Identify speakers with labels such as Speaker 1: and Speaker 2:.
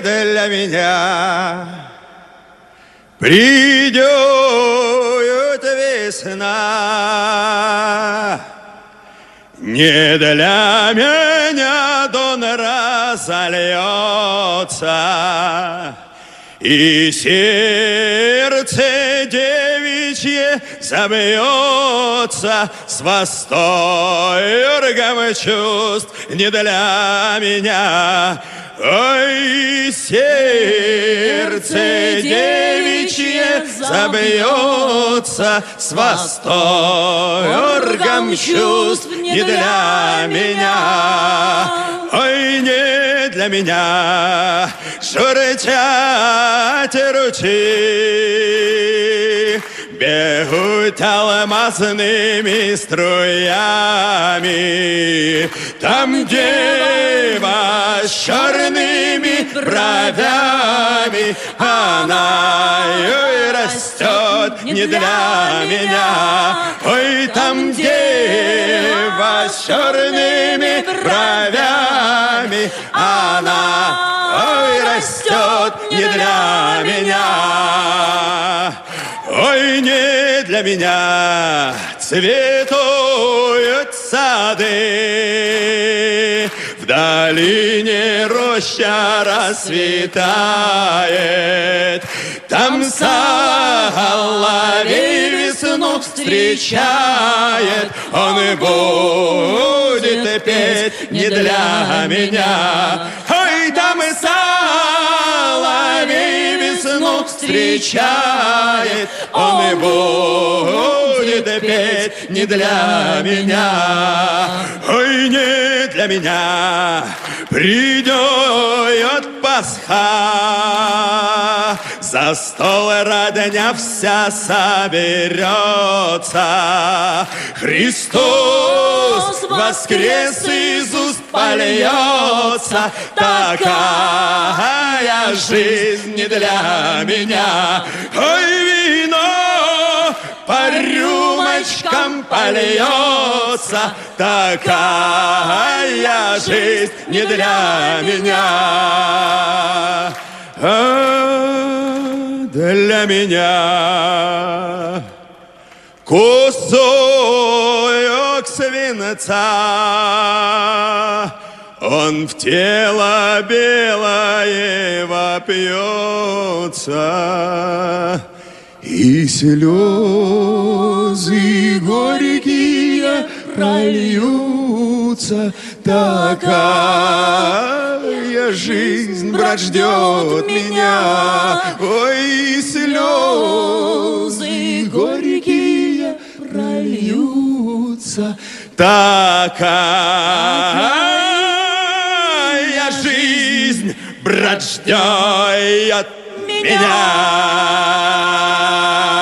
Speaker 1: для меня придет весна. Не для меня дон разольется, и сердце девичье забьется с восторгом чувств. Не для меня, ой, сердце девичье забьется с восторгом чувств. Не для меня, ой, не для меня журчат ручьи, бегут алмазными струями. Там дева с черными бровями, она и растет не для меня. Ой, там дева с черными бровями, она ой растет не для меня. Ой, не для меня цветут сады, в долине роща расцветает. Там соловей весну встречает, он и будет петь не для меня. Ой, там и соловей весну встречает, он и будет петь не для меня. Ой, не для меня придет Пасха, за стол родня вся соберется. Христос воскрес, из уст польется. Такая жизнь не для меня. Ой, вино по рюмочкам польется. Такая жизнь не для меня. Для меня кусок свинца, он в тело белое вопьется, и слезы горькие прольются. Такая жизнь, брат, ждет меня. Ой, слезы горькие прольются. Такая жизнь, брат, ждет меня.